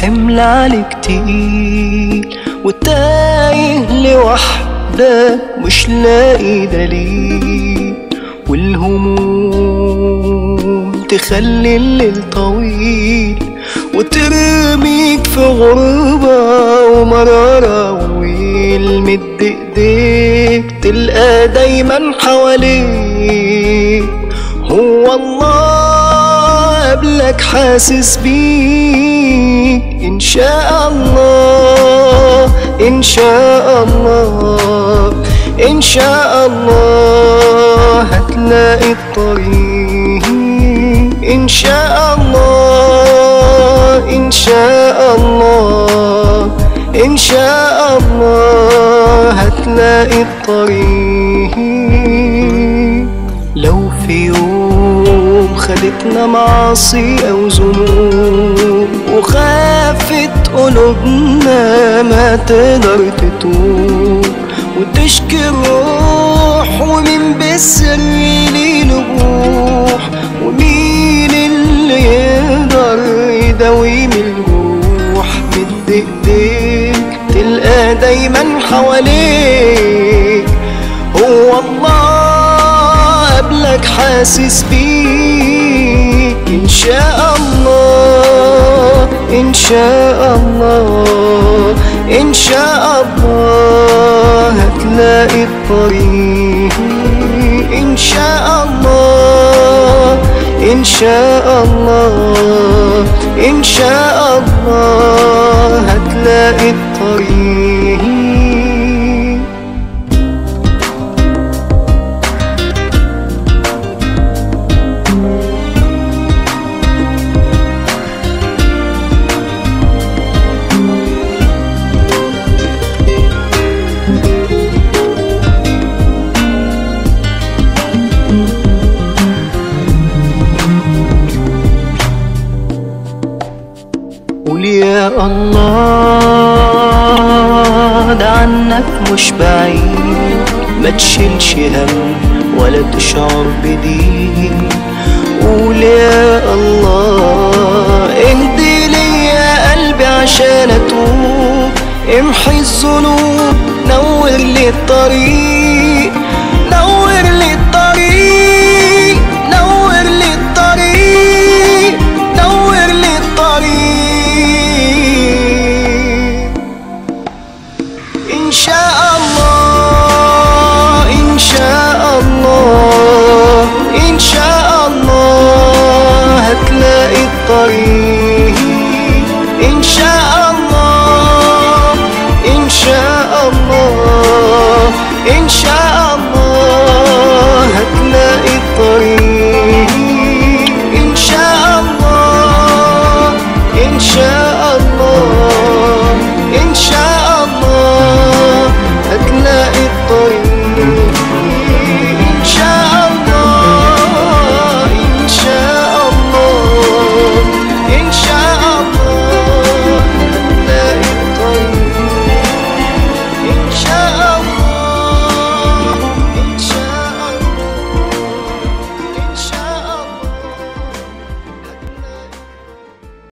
والحمل عليك تقيل، وتايه لوحدك مش لاقي دليل، والهموم تخلي الليل طويل، وترميك في غربة ومرارة وويل. مد ايديك تلقى دايما حواليك هو الله قبلك حاسس بيك. إن شاء الله إن شاء الله إن شاء الله هتلاقي الطريق. إن شاء الله إن شاء الله إن شاء الله هتلاقي الطريق. لو في يوم خدتنا معاصي أو ذنوب وخافت قلوبنا ما تقدر تتوب، وتشكي الروح ومين بالسر ليه نبوح، ومين اللي يقدر يداوي من الجروح. مد ايديك تلقى دايما حواليك هو الله قبلك حاسس بيك. إن شاء الله إن شاء الله إن شاء الله هتلاقي الطريق. إن شاء الله إن شاء الله إن شاء الله هتلاقي الطريق. قول يا الله ده عنك مش بعيد، ما تشيلش هم ولا تشعر بضيق. قول يا الله اهدي لي يا قلبي عشان اتوب، امحي الذنوب نور لي الطريق، نور لي الطريق، نور لي الطريق، نور لي الطريق. إن شاء الله إن شاء الله إن شاء الله هتلاقي الطريق. إن شاء الله إن شاء الله إن شاء